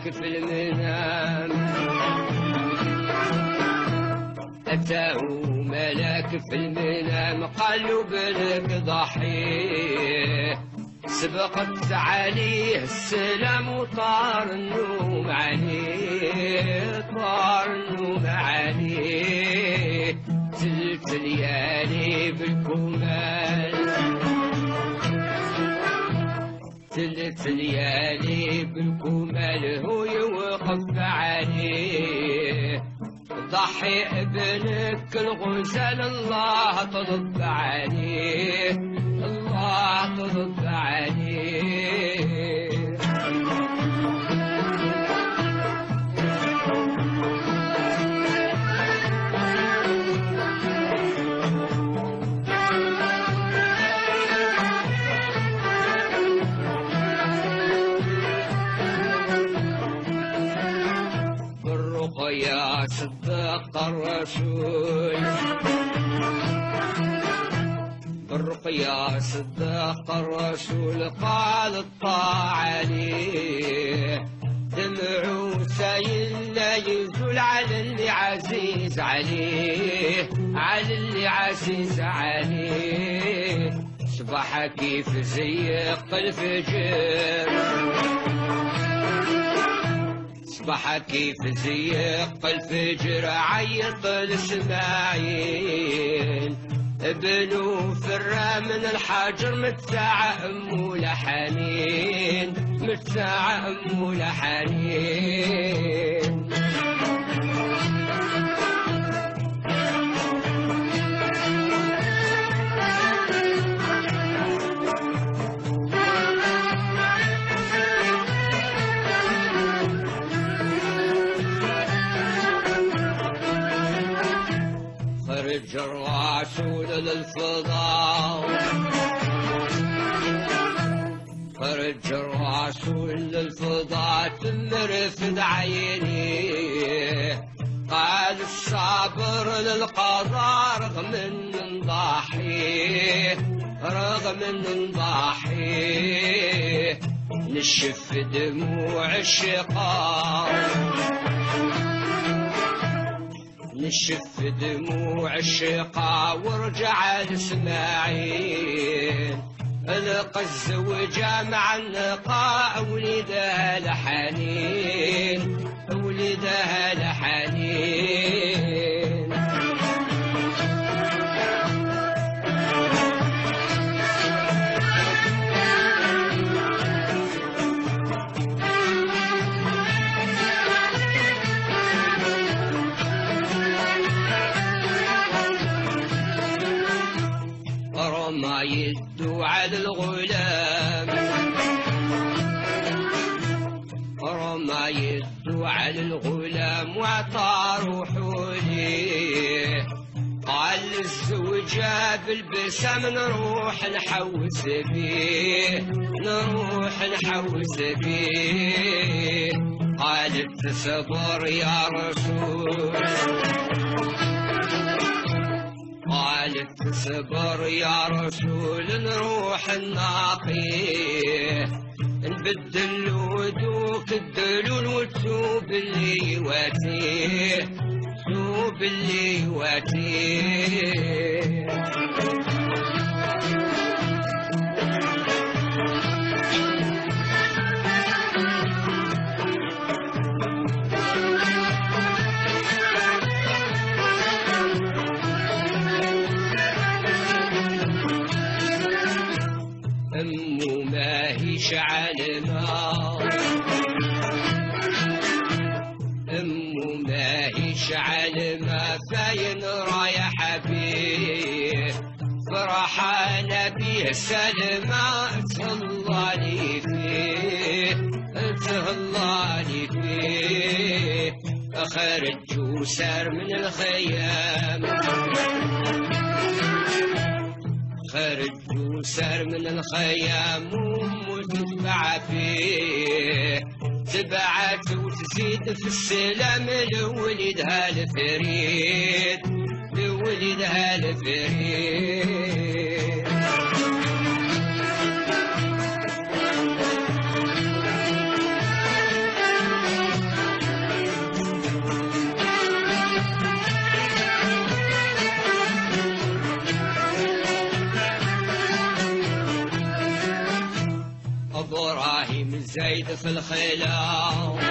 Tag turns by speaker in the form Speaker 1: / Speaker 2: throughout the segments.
Speaker 1: ملاك في المنام، أتاه ملاك في المنام قال له بنك ضحيه، سبقت عليه السلام وطار النوم عليه، طار النوم عليه. 3 ليالي بالكمال، 3 ليالي بالكمال هو يوقف عليه. ضحي ابنك الغزال الله ترد عليه، الله ترد عليه. بالرقيا صدق الرسول، بالرقيا صدق الرسول قال الطاعة عليه. دمعه سايل لا يزول على اللي عزيز عليه، على اللي عزيز عليه. صباح كيف زيق الفجر، صباح كيف زيق الفجر عيط الاسماعيل. ابنه فرى من الحجر متساعة أمه لحنين، متساعة أمه لحنين. خرج الرسول للفضاء، خرج الرسول للفضاء تمرفد عينيه. قال الصابر للقضاء رغم ان نضحيه، رغم ان نضحيه. نشف دموع الشقاء، نشف دموع الشقاء ورجع لإسماعيل. القى الزوجة مع النقاء ولدها لحنين، ولدها لحنين. رمى يده على الغلام، رمى يده على الغلام وعطى روحه ليه. قال للزوجة بالبسام نروح نحوس بيه، نروح نحوس بيه. قالت تصبر يا رسول، قالت تصبر يا رسول نروح نناقيه. نبدل ودوك الدلول وتوب اللي يواتيه، توب اللي يواتيه. أمه ما هيش عالمة، أمه ما هيش عالمة فاين رايح بيه. فرحانة بيه سلمى تهلالي فيه، تهلالي فيه. خرج وسار من الخيام، خرج وسار من الخيام وتتبع فيه. تبعت وتزيد في السلام لولدها الفريد، لولدها الفريد. زايد في الخلا،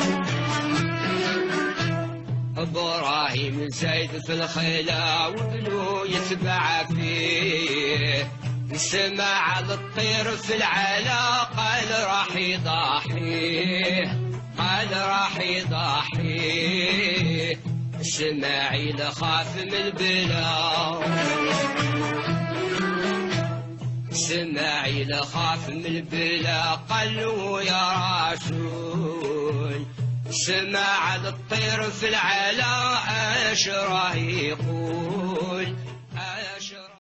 Speaker 1: ابراهيم زايد في الخلا وابنه يتبع فيه، سمع الطير في العلا قال راح يضحيه، قال راح يضحيه. اسماعيل خاف من البلا، اسماعيل خاف من البلا قال له يا رسول سمع الطير في العلا اش راه يقول،